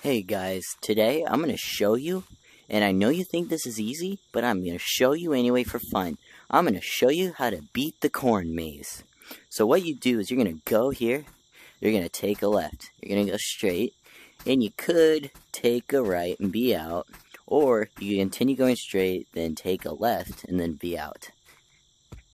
Hey guys, today I'm going to show you, and I know you think this is easy, but I'm going to show you anyway for fun. I'm going to show you how to beat the corn maze. So what you do is you're going to go here, you're going to take a left, you're going to go straight, and you could take a right and be out, or you can continue going straight, then take a left, and then be out.